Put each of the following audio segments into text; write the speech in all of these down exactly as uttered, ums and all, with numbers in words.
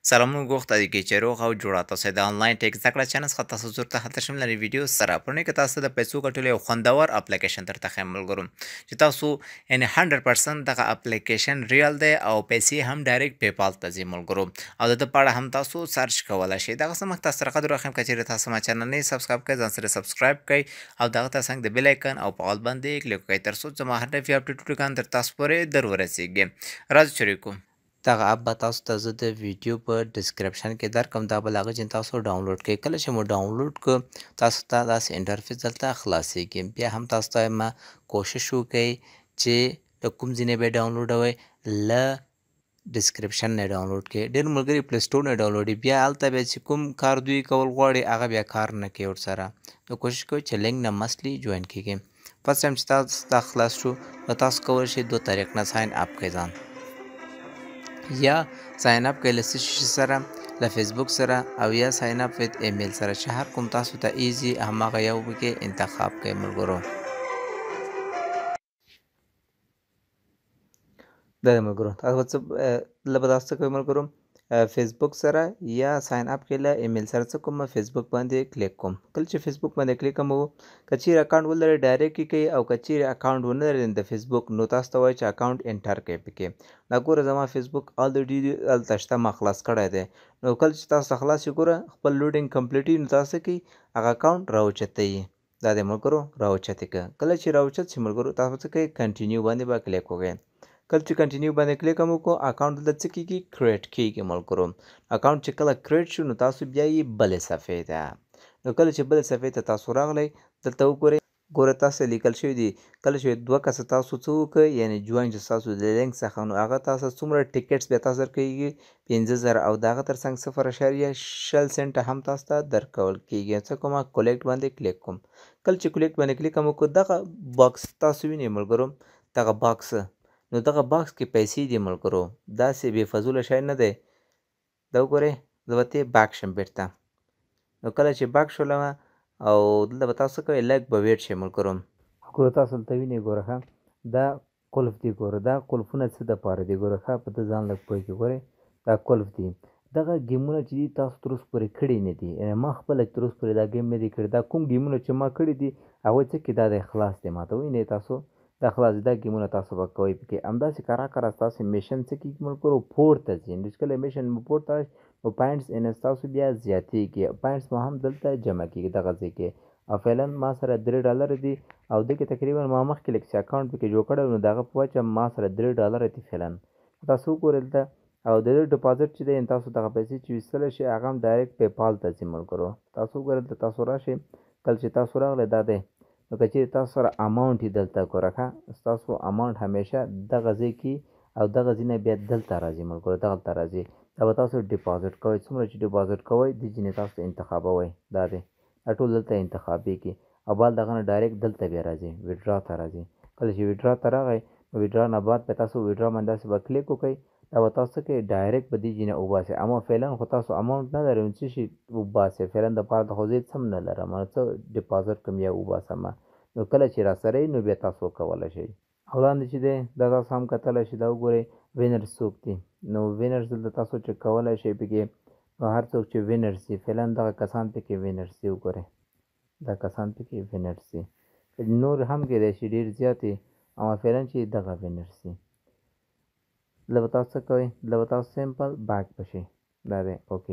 سلامونه غوښته دي کې چې روغ او جوړه تاسو د انلاین ټیک زده کړه چانل څخه تاسو زرته هلته شامل لري ویډیو سره پرونه کې تاسو د پیسو ګټلو یو خوندور اپلیکیشن ترته خیمل ګورم چې تاسو یعنی صد درصد دغه اپلیکیشن ریال دی او پیسې هم ډایرکټ پی پال ته ځي ملګرو او د پاړه هم تاسو سرچ کولای شئ دغه سمخ تاسو سره قدر راخم کچې تاسو ما چینل نه سبسکرایب کړئ ځان سره سبسکرایب کړئ او دغه تاسو د بیل آیکن او په اول باندې کلیک کړئ تر څو زما هر نوی اپډیټ ټکان تر تاسو پورې در ورسیږي راځو شروع کوو دغه اپ به تاسو ته زه د ویډیو په ډسکرپشن کې درکم دا به له هغه چې تاسو ډاونلوډ کړئ کله چې مو ډاونلوډ کړ تاسو ته داسې انټرفیس دلته خلاصیږي بیا هم تاسو ته ما کوشش وکړئ چې د کوم ځای نه به ډاونلوډوئ له ډسکرپشن نه ډاونلوډ کړئ ډېر ملګري پلی سټور نه ډاونلوډوي بیا هلته بیا چې کوم کار دوی کول غواړي هغه بیا کار نه کوي ورسره نو کوشش کوئ چې لینک نه مستلی جوین کیږئ فرست ټایم چې تاسو ته خلاص شو نو تاسو کولی شئ دو طریق نه ساین اپ کړئ ځان یا ساین اپ کړئ له څه شي سره له فیسبوک سره او یا ساین اپ ویت ایمیل سره چې هر کوم تاسو ته ایزي هماغه یو پکې انتخاب کړئ ملګرو دا د ملګرو تاسو څه له به تاسو څه کوئ ملګرو فیسبوک سره یا ساین اپ کړئ له ایمیل سره څه کوم فیسبوک باندې کلیک کوم کله چې فیسبوک باندې کلیک کوم که چیرې اکاونټ ولرئ ډایرکټ یې کوئ او که چیرې اکاونټ ونه لرئ د فیسبوک نو تاسو ته وایي چې اکاونټ انټر کړئ پکې دا ګوره زما فیسبوک الریډي هلته شته ما خلاص کړی دی نو کله چې تاسو ته خلاص شي ګوره خپل لوډینګ کمپلیټ وي نو تاسو کوئ هغه اکاونټ راوچتوي دا دی ملګرو راوچت یې کړه کله چې راوچت شي ملګرو تاسو څه کوئ کنټینیو باندې به کلیک وکړئ کله چې کنټینیو باندې کلیک هم وکړو اکاونټ دلته څه کېږي کریټ کېږي ملګرو اکاونټ چې کله کریټ شو نو تاسو بیا یې بلې صفحې ته نو کله چې بلې صفحې ته تاسو راغلی دلته وګورئ ګوره تاسو لیکل شوي دي کله چې دوه کسه تاسو څه وکړئ یعنې جوین چې ستاسو د لینک څخه نو هغه تاسو څومره ټیکټس بیا تاسو درکوي پنځه زره او د هغه تر څنګ صفر اعشاریه شل سنټه هم تاسو ته درکول کېږي څه کومه کولیکټ باندې کلیک کوم کله چې کولیکټ باندې کلیک هم وکړو دغه باکس تاسو وینئ ملګرو دغه باکس نو دغه باکس کې پیسې دي ملګرو داسې بې فضوله شی نه دی دا وګورئ زه به ترې باک شم بېرته نو کله چې باک شولم او دلته به تاسو څه کوئ لږ به ویټ شئ ملګرو ګوره تاسو دلته وینئ ګوره ښه دا قلف دی ګوره دا قلفونه څه دپاره دي ګوره ښه په ده ځان لږ پوه کړي ګورئ دا قلف دي دغه ګیمونه چې دي تاسو تر اوسه پورې کړي نه دي یعنې ما خپله تر اوسه پورې دا ګیم نه دي کړي دا کوم ګیمونه چې ما کړي دي هغوی څه کې دا دی خلاص دی ما ته وینئ تاسو دا خلاص دا ګیمونه تاسو به کوئ پکې همداسې کرا کرا ستاسې میشن څه کېږي ملګرو پورته ځي نو چې کله میشن مو پورته راشي نو پاینټس ان ستاسو بیا زیاتېږي پاینټس مو هم دلته جمع کېږي دغه ځای کې او فعلا ما سره درې ډالره دي او دې کې تقریبا ما مخکې لږ چې اکاونټ پکې جوړ کړی نو د هغه په وجه ما سره درې ډالره دي فعلا تاسو وګورئ دلته او د دې ډپازټ چې دی تاسو دغه پیسې چې ویستلی شئ هغه هم ډایرکټ پی پال ته ځي ملګرو تاسو وګورئ دلته تاسو راشئ کله چې تاسو راغلی دا دی نو که چیرې تاسو سره اماونټ یې دلته ګوره ښه ستاسو اماونټ همیشه دغه ځای کې او دغه ځای نه بیا دلته راځي ملګرو دغلته راځي دا به تاسو ډپازټ کوئ څومره چې ډپازټ کوئ د ځینې تاسو انتخابوئ دا دی دا ټول دلته انتخابېږي او بعد دغه نه ډایرکټ دلته بیا راځي ویډرا ته راځي کله چې ویډرا ته راغی نو ویډرا نه بعد به تاسو ویډرا باندې داسې به کلیک وکړئ دا به تاسو څه کوئ ډایرکټ به دې ځای نه وباسئ اما فعلا خو تاسو اماونټ نه لرئ نو څه شي وباسئ فعلا دپاره د خو زه هېڅ هم نه لرم نو څه ډپازټ کوم یا وباسم نو کله چې راسره نو بیا تاسو کولی شئ او لاندې چې دی دا تاسو هم کتلی شئ دا وګورئ وینرز څوک دي نو وینرز دلته تاسو چې کولی شئ پکې نو هر څوک چې وینرز دي فعلا دغه کسان پکې وینرز دي وګورئ دا کسان پکې وینرز دي نور هم کیدای شي ډېر زیات وي اما فعلا چې دغه وینرز دي دلته به تاسو څه کوئ دلته به تاسو سمپل باک به شئ دا دی اوکې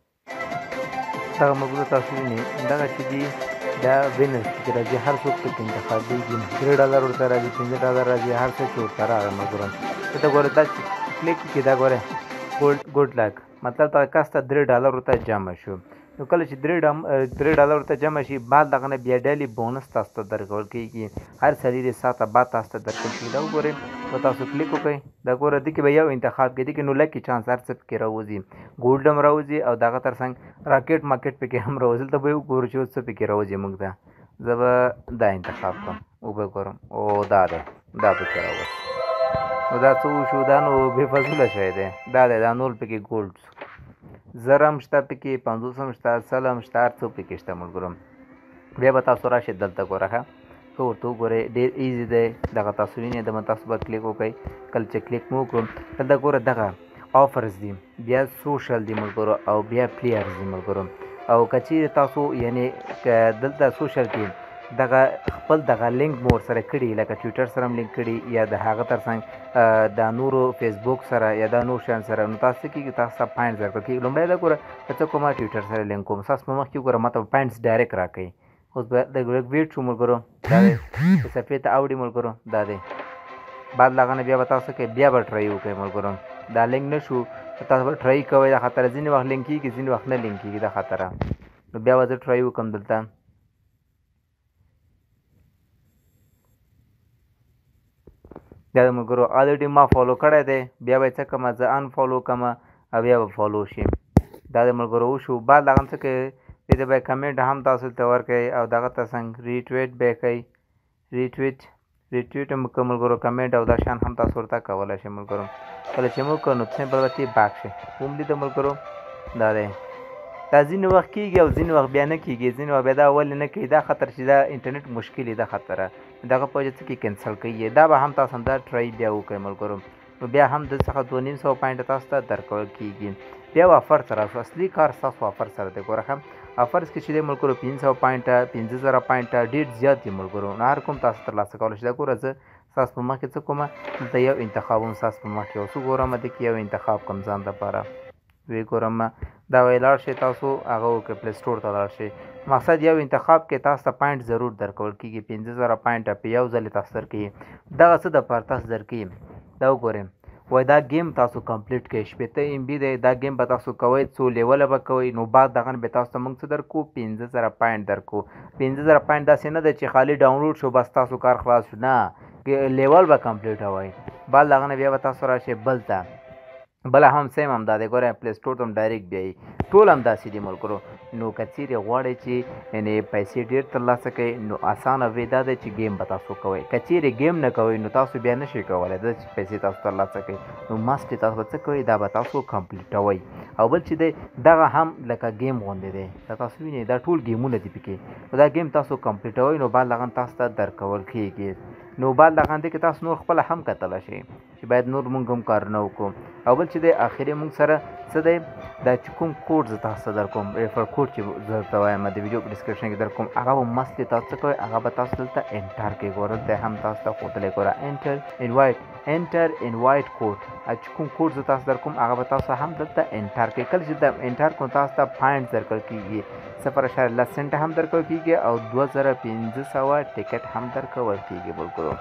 دغه ملګرو تاسو وینئ دغه چې دي دا وینرز پکې راځي هر څوک پکې انتخابېږي درې ډالر ورته راځي پنځه ډالر راځي هر څه چې ورته راغی ملګرو دلته ګوره دا چې کلیک وکړي دا ګوره ګولډ ګوډ لک مطلب دغه کس ته درې ډالر ورته جمع شو نو کله چې درې درې ډالر ورته جمع شي بعد دغه نه بیا ډالي بونس تاسو ته درکول کېږي هر څلېرې ساعته بعد تاسو ته درکول کېږي دا وګورئ نو تاسو کلیک وکړئ دا ګوره دې کې به یو انتخاب کړي دې کې نو لکې چانس هر څه پکې راوځي ګولډ هم راوځي او دغه تر څنګ راکټ ماکټ پکې هم راوځي دلته به یې وګورو چې اوس څه پکې راوځي موږ ته زه به دا انتخاب کړم وبه ګورم او دا دی دا پکې راوځي نو دا څه وشو دا نو بې فضوله شی دی دا دی دا نور پکې ګولډ زر هم شته پکې پنځوس هم شته سل هم شته هر څه پکې شته ملګرو بیا به تاسو راشئ دلته ګوره ښه ښه ورته وګورئ ډېر ایزي دی دغه تاسو وینئ دغه تاسو به کلیک وکړئ کله چې کلیک مو وکړو دلته ګوره دغه آفرز دي، بیا سوشل دي ملګرو او بیا پلیئرز دي ملګرو. او که چیرې تاسو یعنې که دلته سوشل کې دغه خپل دغه لینک مو ورسره کړي لکه ټویټر سره هم لینک کړي یا د هغه تر څنګ د نورو فیسبوک سره یا د نور شیانو سره، نو تاسو څه کېږي تاسو ته پاینټس درکړل کېږي. لومړی دا ګوره که څه کومه ټویټر سره لینک کوم ستاسو په مخ کې ګوره ماته پاینټس ډایرکټ راکوي. اوس به لږ لږ ویټ شو ملګرو، دا دی صفحې ته اوړي ملګرو، دا دی بعد له هغه نه بیا به تاسو کوئ بیا به ټرای وکړئ ملګرو. دا لینک نه شو تاسو به ټرای کوئ، دا خطره ځینې وخت لینک کېږي ځینې وخت نه لینک کېږي دا خطره. نو بیا به زه ټرای وکړم دلته دا د ملګرو الریډي ما فالو کړی دی، بیا به یې څه کړمه زه انفالو کړمه او بیا به فالو شي. دا د ملګرو وشو. بعد له هغه څه کوئ دې ته به یې کمنټ هم تاسو ته ورکوئ او دغه تر څنګ ریټویټ به یې کوئ، ریټویټ ریټویټ هم که ملګرو کمنټ او دا شیان هم تاسو ورته کولی شئ ملګرو. کله چې مو وکړو نو سمپل به ترې باک شئ. وملیده ملګرو دا دی. دا ځینې وخت کېږي او ځینې وخت بیا نه کېږي، ځینې وخت بیا دا ولې نه کوي دا خطر چې دا انټرنیټ مشکل یې دا خطره دغه په وجه څه کې کینسل کوي. دا به هم تاسو همدا ټرای بیا وکړئ ملګرو. نو بیا هم د څخه دوه نیم سوه پاینټه تاسو ته درکول کېږي. بیا آفر سره اصلي کار ستاسو آفر سره دی. ګوره ښه آفرز کې چې دی ملګرو پنځه سوه پاینټه پنځه زره پاینټه ډېر زیات دي ملګرو. نو هر کوم تاسو ترلاسه کولی شئ. دا ګوره زه ستاسو په مخ کې څه کومه دلته یو انتخاب هم ستاسو په مخ کې اوس وګورم دې کې یو انتخاب کوم ځان دپاره وی ګورم دا وی لاړ شئ تاسو هغه وکړئ پلی سټور ته لاړ شئ. مقصد یو انتخاب کې تاسو ته پاینټ ضرور درکول کېږي، پنځه زره پاینټه په یو ځل تاسو درکوي. دغه څه دپاره تاسو درکوي دا وګورئ وایي دا گیم تاسو کمپلیټ کړئ، شپېته ام بي دی دا گیم به تاسو کوئ، څو لیوله به کوئ. نو بعد دغه نه به تاسو ته موږ څه درکو پنځه زره پاینټ درکو. پنځه زره پاینټ داسې نه دی چې خالي ډاونلوډ شو بس تاسو کار خلاص شو، نه لیول به کمپلیټوئ. بعد له هغه نه بیا به تاسو راشئ بل ته بله هم سیم هم دا دی ګوره پلی سټور ته هم ډایرکټ بیایي ټول هم داسې دي ملګرو. نو که چیرې غواړئ چې یعنې پیسې ډېر ترلاسه کړئ نو اسانه وی دا دی چې گیم به تاسو کوئ. که چیرې گیم نه کوئ نو تاسو بیا نشئ کولی دا چې پیسې تاسو ترلاسه کړئ. نو ماسټ تاسو به څه کوئ دا به تاسو کمپلیټوئ. او بل چې دی دغه هم لکه گیم غوندې دی دا تاسو وینئ دا ټول گیمونه دي پکې. نو دا گیم تاسو کمپلیټوئ نو بعد له هغه تاسو ته درکول کېږي. نو بعد له هغه کې تاسو نور خپله هم کتلی شئ چې باید نور مونږ هم کارونه وکړو. او بل چې دی اخري مونږ سره څه دی دا چې کوم کوډ زه تاسو ته در کوم ریفر کوډ چې زه درته وایم د ویډیو په ډسکرپشن کې در کوم هغه به مستې تاسو څه کوئ هغه به تاسو دلته انټر کړئ. ګوره دلته هم تاسو ته ښودلی ګوره انټر انوایټ انټر انوایټ کوډ چې کوم کوډ زه تاسو در کوم هغه به تاسو هم دلته انټر کړئ. کله چې د انټر کوم تاسو ته پاینټ درکړل کېږي صفر اعشاریه لس سنټه هم درکول کېږي او دوه زره پنځه سوه ټکټ هم درکول کېږي ملګرو.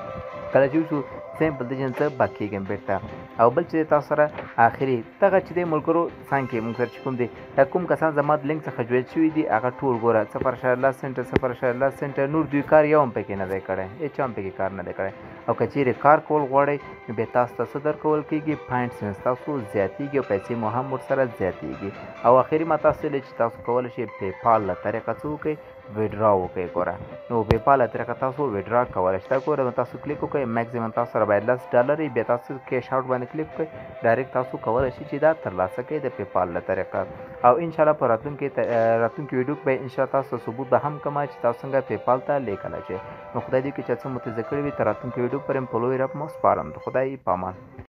کله چې وشو سیمپل د جنس باک کېږم بېرته. او بل چې تاسو سره آخري دغه چې دی ملګرو څنګ کې مونږ سره چې کوم دی دا کوم کسان زما د لینک څخه جوین شوي دي هغه ټول ګوره صفر اعشاریه لس سنټه صفر اعشاریه لس سنټه نور دوی کار یو هم پکې نه دی کړی، هېچا هم پکې کار نه دی کړی. او که چیرې کار کول غواړئ نو بیا تاسو ته څه درکول کېږي پاینټس ستاسو زیاتېږي او پیسې مو هم ورسره زیاتېږي. او آخري ما تاسو ویلې چې تاسو کولی شئ پیپال له طریقه څه وکړئ ویډرا وکړئ. ګوره نو پیپال له طریقه تاسو ویډرا کولی شئ. دا ګوره تاسو کلیک وکړئ میکزیمم تاسو سره باید لس ډالر وي، بیا تاسو کیش آوټ باندې کلیک وکړئ ډایرکټ تاسو کولی شئ چې دا ترلاسه کړئ د پیپال له طریقه. او انشاءالله په راتلونکي راتلونکي ویډیو کې به انشاءالله تاسو ثبوت به هم کومه چې تاسو څنګه پیپال ته لیکلی شئ. نو خدای دې وکړي چې څه مو ته زده کړي وي. تر راتلونکي ویډیو پورې په لوی رب مو سپارم. د خدای په امان.